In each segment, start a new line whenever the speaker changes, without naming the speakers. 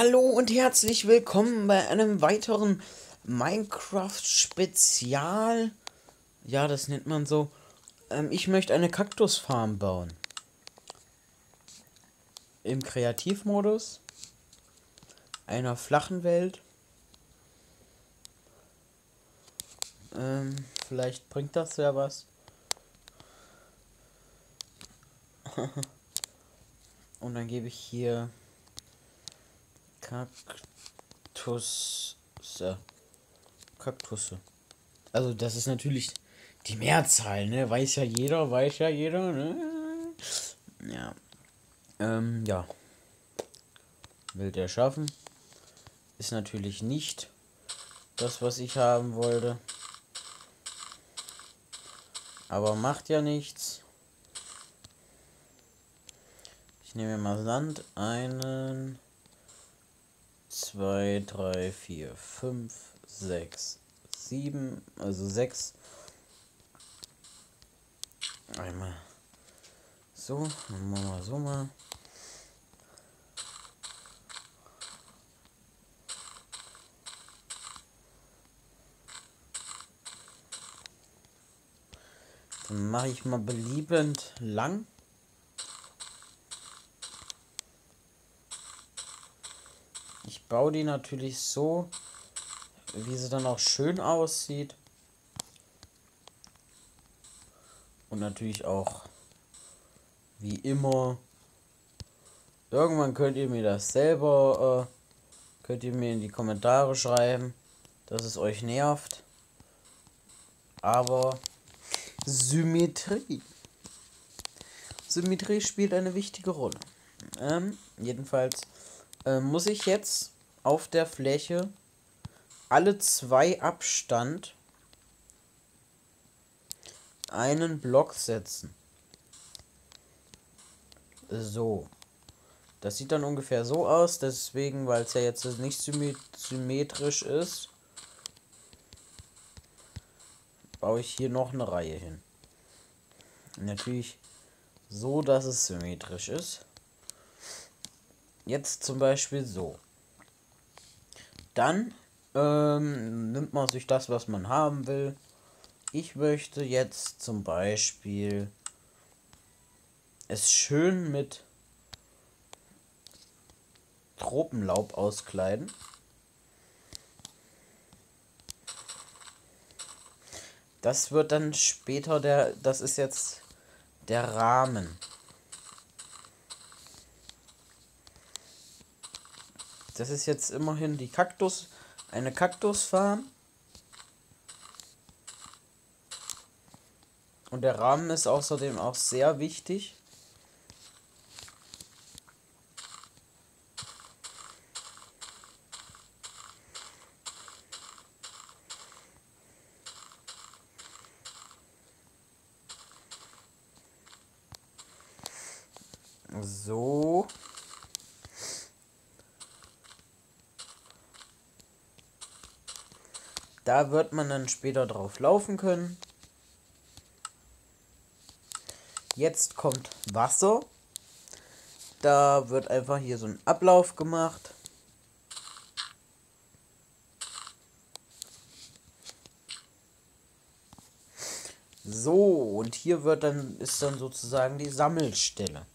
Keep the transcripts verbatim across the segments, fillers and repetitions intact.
Hallo und herzlich willkommen bei einem weiteren Minecraft-Spezial. Ja, das nennt man so. Ähm, ich möchte eine Kaktusfarm bauen. Im Kreativmodus. Einer flachen Welt. Ähm, vielleicht bringt das ja was. Und dann gebe ich hier Kaktus. Kaktusse. Also das ist natürlich die Mehrzahl, ne? Weiß ja jeder, weiß ja jeder, ne? Ja. Ähm, ja. Will der schaffen. Ist natürlich nicht das, was ich haben wollte. Aber macht ja nichts. Ich nehme mal Sand. Einen, zwei, drei, vier, fünf, sechs, sieben. Also sechs. Einmal so. Dann machen wir so mal. Dann mache ich mal beliebend lang. Ich baue die natürlich so, wie sie dann auch schön aussieht. Und natürlich auch, wie immer, irgendwann könnt ihr mir das selber, äh, könnt ihr mir in die Kommentare schreiben, dass es euch nervt. Aber Symmetrie. Symmetrie spielt eine wichtige Rolle. Ähm, jedenfalls äh, muss ich jetzt auf der Fläche alle zwei Abstand einen Block setzen. So. Das sieht dann ungefähr so aus, deswegen, weil es ja jetzt nicht symmetrisch ist, baue ich hier noch eine Reihe hin. Natürlich so, dass es symmetrisch ist. Jetzt zum Beispiel so. Dann ähm, nimmt man sich das, was man haben will. Ich möchte jetzt zum Beispiel es schön mit Tropenlaub auskleiden. Das wird dann später der, das ist jetzt der Rahmen. Das ist jetzt immerhin die Kaktus, eine Kaktusfarm. Und der Rahmen ist außerdem auch sehr wichtig. So. Da wird man dann später drauf laufen können. Jetzt kommt Wasser. Da wird einfach hier so ein Ablauf gemacht. So, und hier wird dann, ist dann sozusagen die Sammelstelle.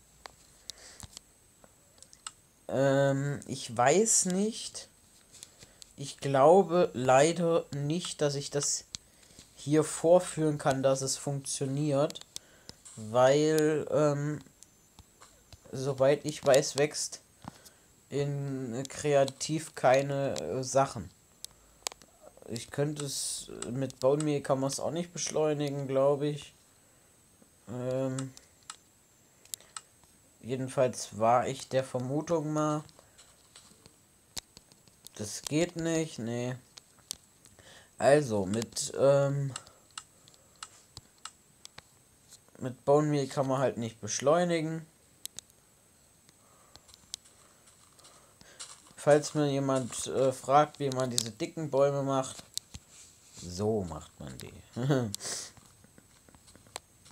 Ähm, ich weiß nicht. Ich glaube leider nicht, dass ich das hier vorführen kann, dass es funktioniert. Weil, ähm, soweit ich weiß, wächst in Kreativ keine äh, Sachen. Ich könnte es mit Bauen kann man es auch nicht beschleunigen, glaube ich. Ähm, jedenfalls war ich der Vermutung mal, das geht nicht, nee. Also mit ähm, mit Bone kann man halt nicht beschleunigen. Falls mir jemand äh, fragt, wie man diese dicken Bäume macht, so macht man die.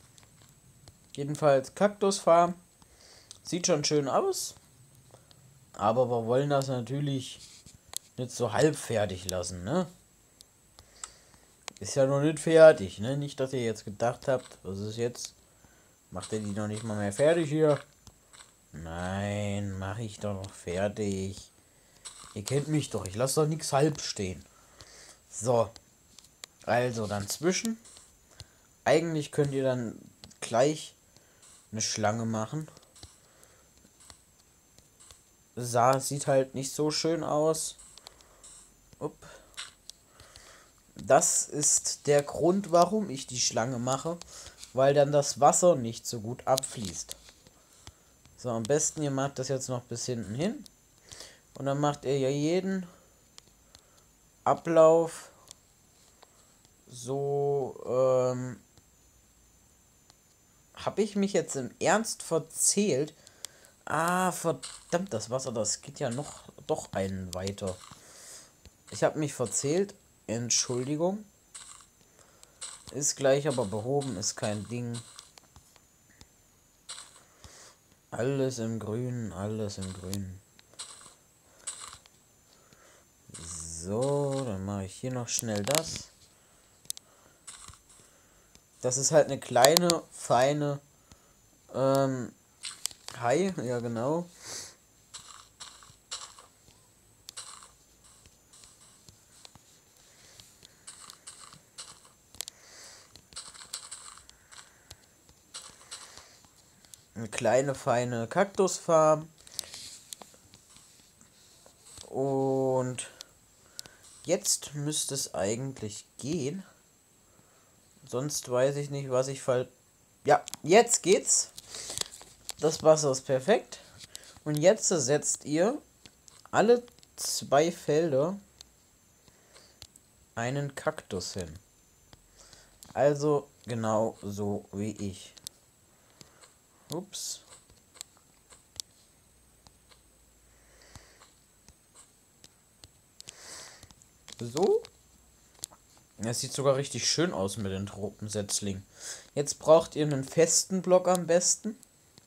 Jedenfalls Kaktusfarm. Sieht schon schön aus. Aber wir wollen das natürlich nicht so halb fertig lassen, ne? Ist ja noch nicht fertig, ne? Nicht, dass ihr jetzt gedacht habt, was ist jetzt? Macht ihr die noch nicht mal mehr fertig hier? Nein, mache ich doch noch fertig. Ihr kennt mich doch, ich lasse doch nichts halb stehen. So, also dann zwischen. Eigentlich könnt ihr dann gleich eine Schlange machen. Sah, sieht halt nicht so schön aus. Upp. Das ist der Grund, warum ich die Schlange mache, weil dann das Wasser nicht so gut abfließt. So, am besten ihr macht das jetzt noch bis hinten hin. Und dann macht ihr ja jeden Ablauf so, ähm, habe ich mich jetzt im Ernst verzählt? Ah, verdammt, das Wasser, das geht ja noch, doch einen weiter. Ich habe mich verzählt. Entschuldigung. Ist gleich aber behoben, ist kein Ding. Alles im Grünen, alles im Grünen. So, dann mache ich hier noch schnell das. Das ist halt eine kleine, feine ähm, Hai, ja genau. Eine kleine, feine Kaktusfarm. Und jetzt müsste es eigentlich gehen. Sonst weiß ich nicht, was ich fall. Ja, jetzt geht's. Das Wasser ist perfekt. Und jetzt setzt ihr alle zwei Felder einen Kaktus hin. Also genau so wie ich. Ups. So. Das sieht sogar richtig schön aus mit den Tropensetzlingen. Jetzt braucht ihr einen festen Block am besten.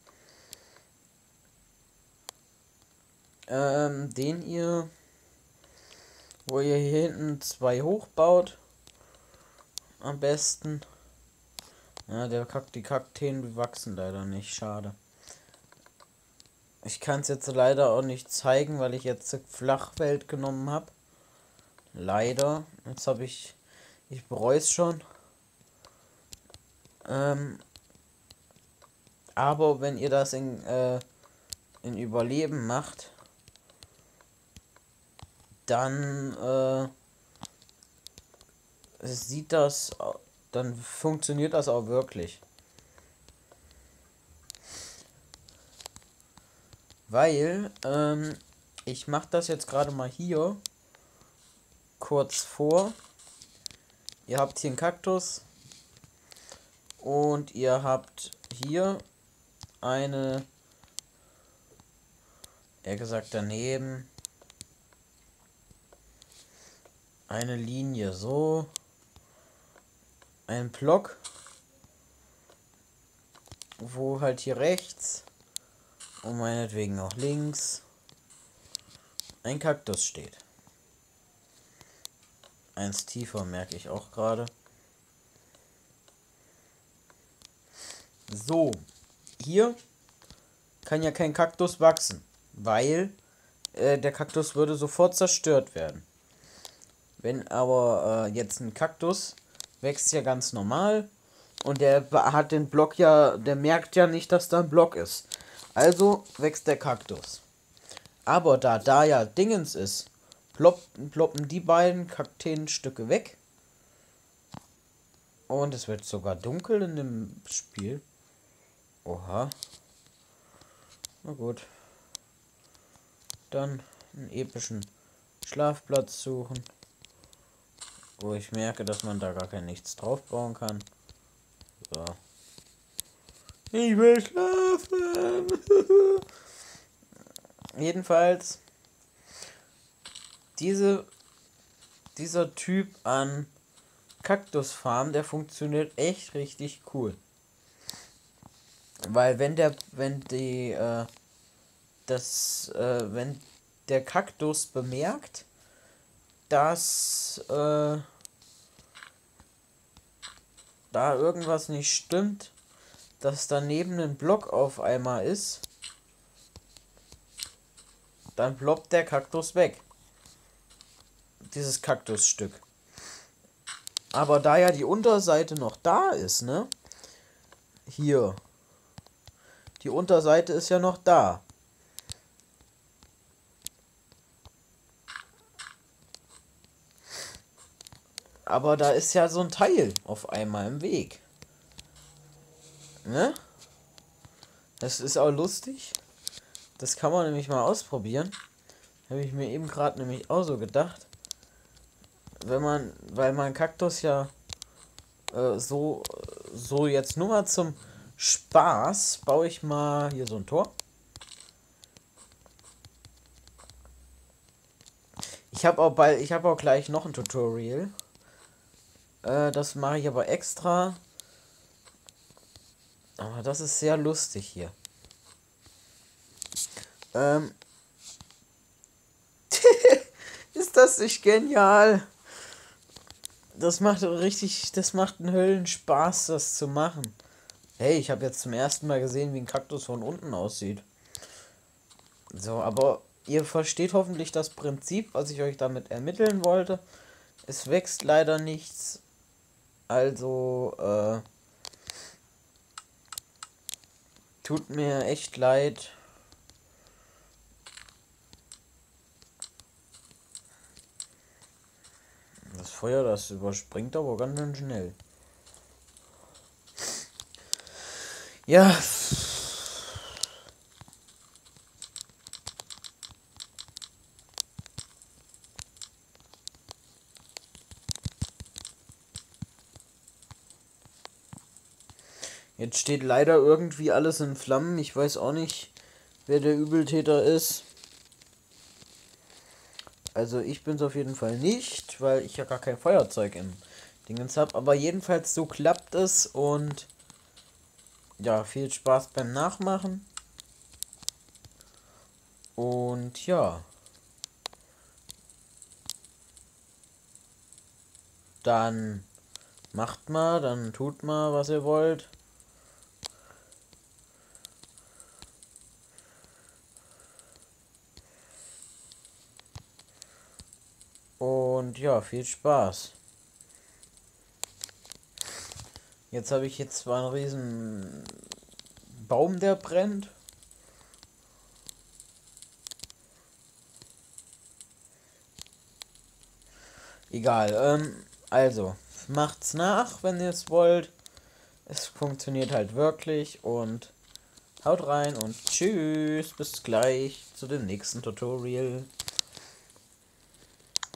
Ähm, den ihr, wo ihr hier hinten zwei hochbaut. Am besten. Ja, der Kack, die Kakteen wachsen leider nicht. Schade. Ich kann es jetzt leider auch nicht zeigen, weil ich jetzt Flachfeld genommen habe. Leider. Jetzt habe ich... Ich bereue es schon. Ähm, aber wenn ihr das in, äh, in Überleben macht, dann äh, sieht das... Dann funktioniert das auch wirklich. Weil, ähm, ich mache das jetzt gerade mal hier kurz vor. Ihr habt hier einen Kaktus und ihr habt hier eine, eher gesagt daneben, eine Linie, so, ein Block, wo halt hier rechts und meinetwegen auch links ein Kaktus steht. Eins tiefer merke ich auch gerade. So, hier kann ja kein Kaktus wachsen, weil äh, der Kaktus würde sofort zerstört werden. Wenn aber äh, jetzt ein Kaktus wächst ja ganz normal und der hat den Block ja, der merkt ja nicht, dass da ein Block ist. Also wächst der Kaktus. Aber da da ja Dingens ist, ploppen, ploppen die beiden Kakteenstücke weg. Und es wird sogar dunkel in dem Spiel. Oha. Na gut. Dann einen epischen Schlafplatz suchen, wo ich merke, dass man da gar kein nichts drauf bauen kann. So. Ich will schlafen. Jedenfalls, diese, dieser Typ an Kaktusfarm, der funktioniert echt richtig cool. Weil wenn der, wenn die, äh, das, äh, wenn der Kaktus bemerkt, dass äh, da irgendwas nicht stimmt, dass daneben ein Block auf einmal ist, dann ploppt der Kaktus weg. Dieses Kaktusstück. Aber da ja die Unterseite noch da ist, ne? Hier. Die Unterseite ist ja noch da. Aber da ist ja so ein Teil auf einmal im Weg. Ne? Das ist auch lustig. Das kann man nämlich mal ausprobieren. Habe ich mir eben gerade nämlich auch so gedacht. Wenn man, weil mein Kaktus ja äh, so, so jetzt nur mal zum Spaß, baue ich mal hier so ein Tor. Ich habe auch bald, ich habe auch gleich noch ein Tutorial. Äh, das mache ich aber extra. Aber das ist sehr lustig hier. Ähm. Ist das nicht genial? Das macht richtig, das macht einen Höllenspaß, das zu machen. Hey, ich habe jetzt zum ersten Mal gesehen, wie ein Kaktus von unten aussieht. So, aber ihr versteht hoffentlich das Prinzip, was ich euch damit ermitteln wollte. Es wächst leider nichts. Also, äh, tut mir echt leid. Das Feuer, das überspringt aber ganz schön schnell. Ja. Jetzt steht leider irgendwie alles in Flammen. Ich weiß auch nicht, wer der Übeltäter ist. Also ich bin es auf jeden Fall nicht, weil ich ja gar kein Feuerzeug im Dingens habe. Aber jedenfalls so klappt es und ja, viel Spaß beim Nachmachen. Und ja. Dann macht mal, dann tut mal, was ihr wollt. Und ja, viel Spaß. Jetzt habe ich jetzt zwar einen riesen Baum, der brennt. Egal, ähm, also, macht's nach, wenn ihr es wollt. Es funktioniert halt wirklich und haut rein und tschüss, bis gleich zu dem nächsten Tutorial.